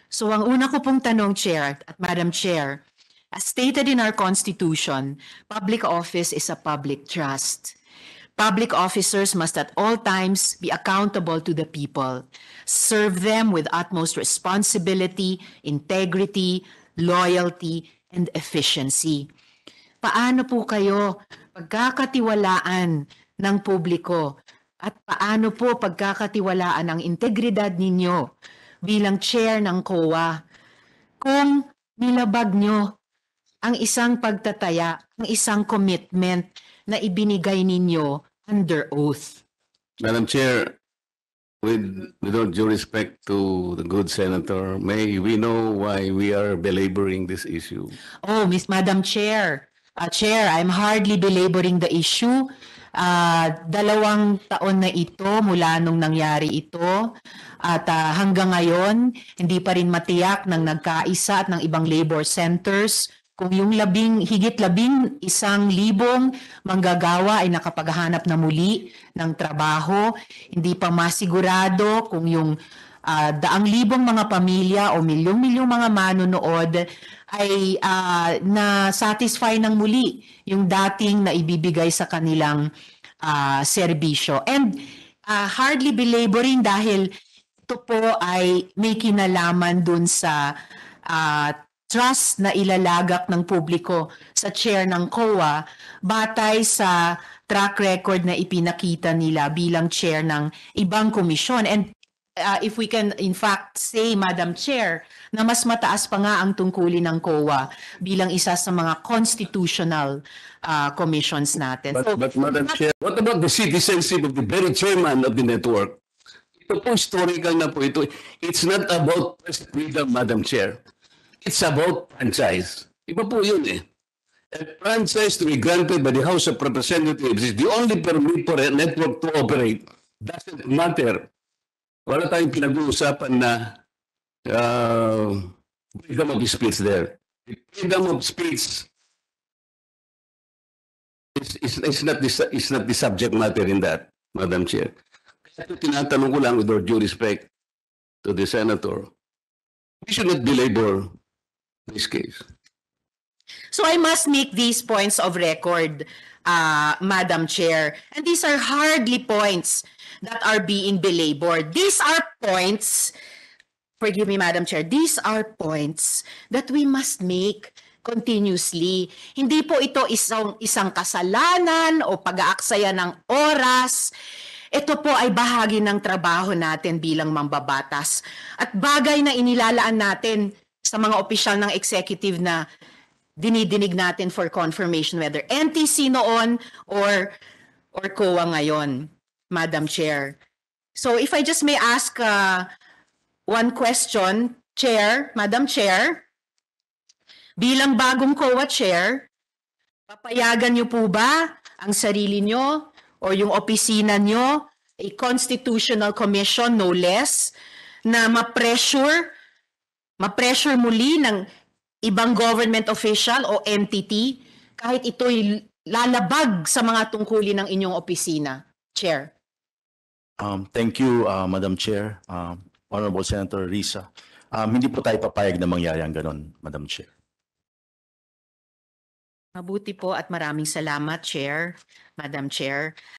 So ang una ko pong tanong, Chair at Madam Chair, as stated in our Constitution, public office is a public trust. Public officers must at all times be accountable to the people, serve them with utmost responsibility, integrity, loyalty, and efficiency. Paano po kayo pagkakatiwalaan ng publiko at paano po pagkakatiwalaan ang integridad ninyo bilang chair ng COA kung nilabag nyo ang isang pagtataya, ang isang commitment na ibinigay ninyo under oath? Madam Chair, with all due respect to the good senator, may we know why we are belaboring this issue? Oh, Madam Chair, Chair, I'm hardly belaboring the issue. 2 taon na ito mula nung nangyari ito at hanggang ngayon hindi pa rin matiyak ng nagkaisa at ng ibang labor centers kung yung higit 11,000 manggagawa ay nakapaghahanap na muli ng trabaho. Hindi pa masigurado kung yung 100,000 mga pamilya o milyong-milyong mga manonood ay na-satisfy ng muli yung dating na ibibigay sa kanilang serbisyo. And hardly belaboring dahil ito po ay may kinalaman dun sa trust na ilalagak ng publiko sa chair ng COA batay sa track record na ipinakita nila bilang chair ng ibang komisyon. And if we can in fact say, Madam Chair, na mas mataas pa nga ang tungkulin ng COA bilang isa sa mga constitutional commissions natin. But Madam Chair, what about the citizenship of the very chairman of the network? Ito po historical na po ito. It's not about press freedom, Madam Chair. It's about franchise. Iba po yun eh. A franchise to be granted by the House of Representatives is the only permit for a network to operate. Doesn't matter. Wala tayong pinag-uusapan na freedom of speech there. The freedom of speech is not the subject matter in that, Madam Chair. Kaya ito tinatanong ko lang with all due respect to the Senator, we should not belabor this case. So I must make these points of record, Madam Chair. And these are hardly points that are being belabored. These are points, forgive me, Madam Chair, these are points that we must make continuously. Hindi po ito isang kasalanan o pag-aaksaya ng oras. Ito po ay bahagi ng trabaho natin bilang mambabatas at bagay na inilalaan natin sa mga opisyal ng executive na dinidinig natin for confirmation whether NTC noon or COA ngayon, Madam Chair. So if I just may ask one question, Chair, Madam Chair, bilang bagong COA Chair, papayagan niyo po ba ang sarili niyo o yung opisina niyo, a constitutional commission no less, na ma-pressure muli ng ibang government official o entity kahit ito'y lalabag sa mga tungkulin ng inyong opisina, Chair? Thank you, Madam Chair, Honorable Senator Risa. Hindi po tayo papayag na mangyari ang ganon, Madam Chair. Mabuti po at maraming salamat, Chair, Madam Chair.